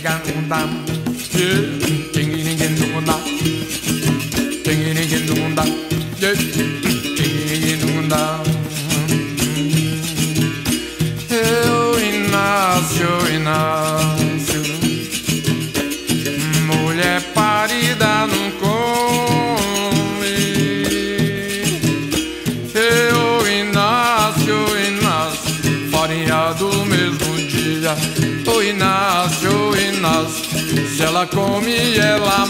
Inácio, Inácio, mulher parida não come. Inácio, Inácio, farinha do mesmo dia. Inácio, Inácio, se ela come ela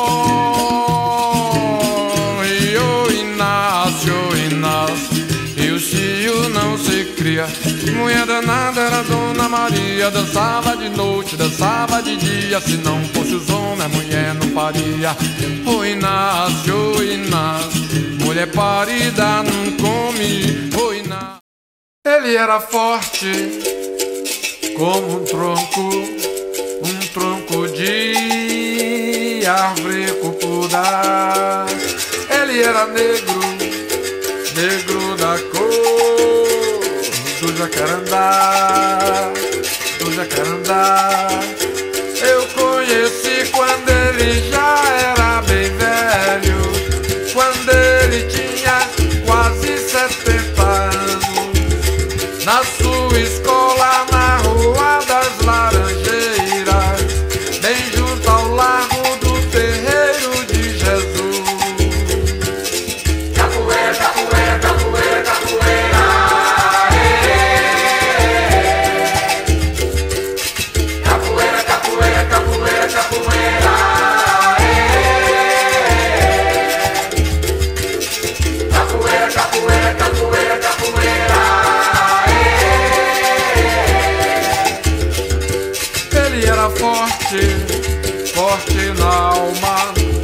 morre. Inácio, Inácio, e o cio não se cria. Mulher danada era Dona Maria, dançava de noite, dançava de dia. Se não fosse os homens, a mulher não paria. Inácio, Inácio, mulher parida não come. Inácio. Ele era forte como um tronco de árvore copuda. Ele era negro, negro da cor do jacarandá, do jacarandá. Eu conheci quando ele já era bem velho, quando ele tinha quase 70 anos. Na sua escola, na Rua das Laranjeiras, bem junto ao largo do Terreiro de Jesus. Capoeira, capoeira, capoeira, capoeira. Capoeira, capoeira, capoeira, capoeira. Capoeira, capoeira, capoeira, capoeira. Ele era forte, forte na alma.